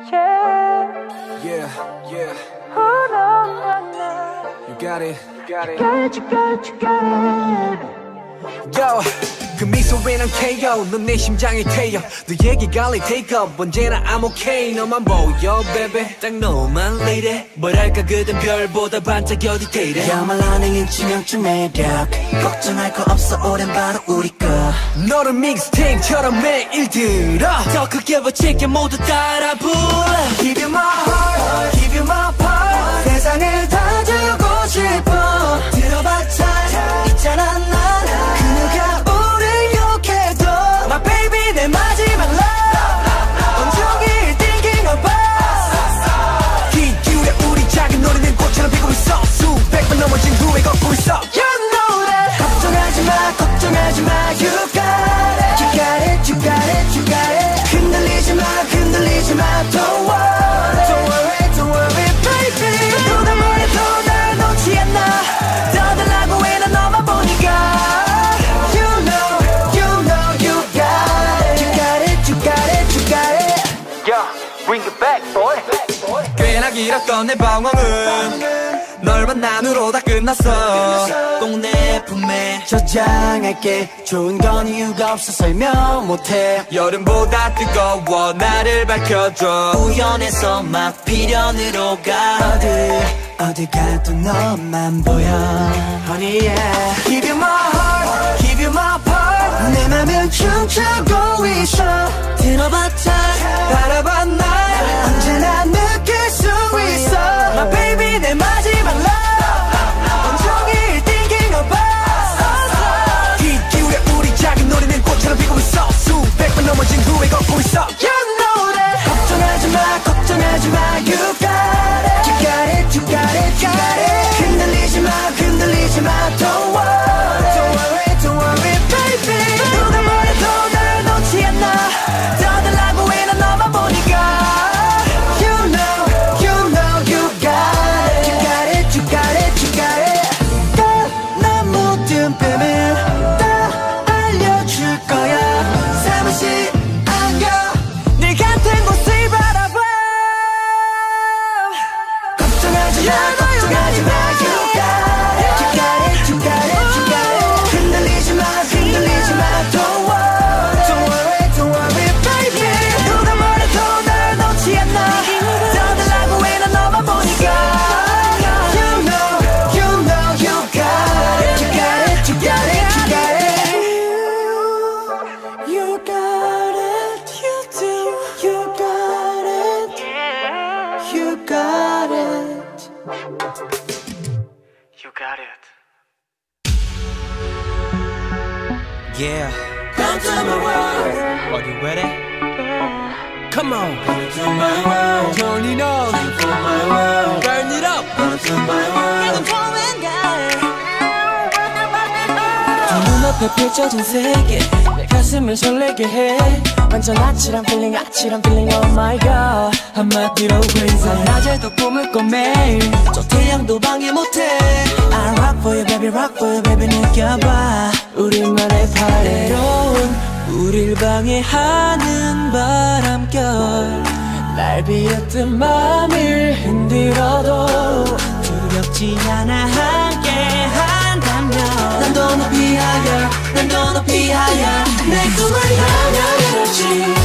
Yeah, yeah. Oh, no, no, no. You got it, you got it. You got it. Yo, 그 미소에 난 KO 넌 내 심장이 태워 너 얘기가 like take up 언제나 I'm okay 너만 보여 baby 딱 너만 lady 뭐랄까 그댄 별보다 반짝여도 데이래 야말라는 인치명적 매력 걱정할 거 없어 오랜 바로 우리 거 너를 믹스테이프처럼 매일 들어 더 크게 버칠게 모두 따라 불러 Give you my heart, give you my part 세상을 다 주고 싶어 들어봤자 있잖아 난 그 누가 우릴 욕해도 My baby 내 마지막 love 온종일 thinking about 귀 기울여 우리 작은 노래는 꽃처럼 피고 있어 수백 번 넘어진 후에 걷고 있어 You know that 걱정하지 마 걱정하지 마 You got it You got it You got it You got it 흔들리지 마 흔들리지 마 Don't worry Don't worry Don't worry baby 누가 뭐래도 날 놓지 않아 더 달라고 해 난 너만 보니까 Bring it back, boy. 꽤나 길었던 내 방황은 널 만난 후로 다 끝났어 꼭 내 품에 저장할게 좋은 건 이유가 없어 설명 못해 여름보다 뜨거워 나를 밝혀줘 우연해서 막 필연으로 가 어디 가도 너만 보여 Honey yeah Give you my heart, give you my part 내 맘은 춤추고 있어 들어봤자 바라봐 날 언제나 느낄 수 있어 My baby 내 마지막 love 온종일 thinking about 귀 기울여 우리 작은 노래는 꽃처럼 피고 있어 수백 번 넘어진 후에 걷고 있어 You know that 걱정하지 마 걱정하지 마 You got it You got it You got it You got it 흔들리지 마 흔들리지 마 Don't worry Don't worry Don't worry baby 누가 뭐래도 날 놓지 않아 더 달라고 해 난 너만 보니까 Yeah. Come to my world. Are you ready? Come on. Come to my world. Turn it on. Come to my world. Burn it up. Come to my world. 두 눈앞에 펼쳐진 세계 내 가슴을 설레게 해 완전 아찔한 feeling oh my god 한마디로 crazy 낮에도 꿈을 꿔 매일 저 태양도 방해 못해 I rock for you baby 느껴봐 우리만의 파티 때론 우릴 방해하는 바람결 날 비웃듯 맘을 흔들어도 두렵지 않아 함께 한다면 난 더 높이 higher 난 더 높이 higher 내 꿈을 향한 에너지